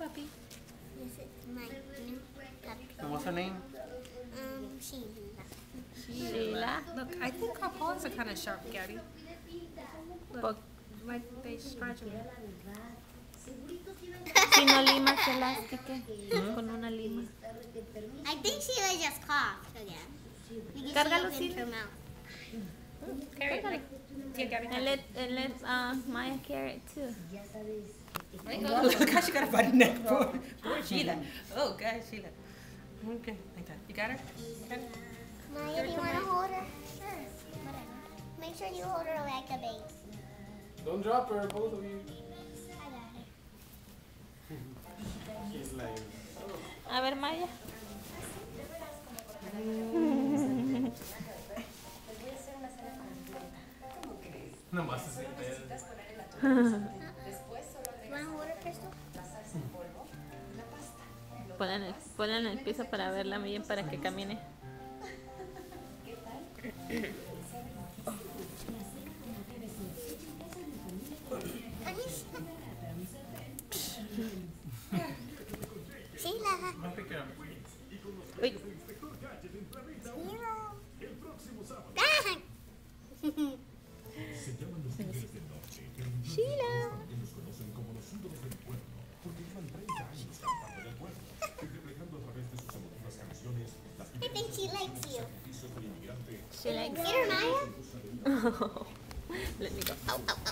puppy. This is my new puppy. And what's her name? Sheila. Sheila. Look, I think our paws are kind of sharp, Gabby. Look, like they stretch them. Si no limas elástica con una lima. I think Sheila just coughed again. Because Cárgalo, she opened Sheila. her mouth. Carry it, like, here, Gabby. And let Maya carry it too. Oh, look how she got a funny neck. Poor Sheila. Oh, God, Sheila. Okay, like that. You got her? Okay. Maya, do you want to hold her? Sure. Whatever. Make sure you hold her like a baby. Don't drop her, both of you. I got her. She's like, A ver, Maya. nomás se siente. You want to hold her, Crystal? Ponla en el piso para verla bien, para que camine. Sheila. I'll pick her up. Uy, Sheila. Ah! Sheila. I think she likes you. She likes Get her, Maya. Let me go. Ow, ow,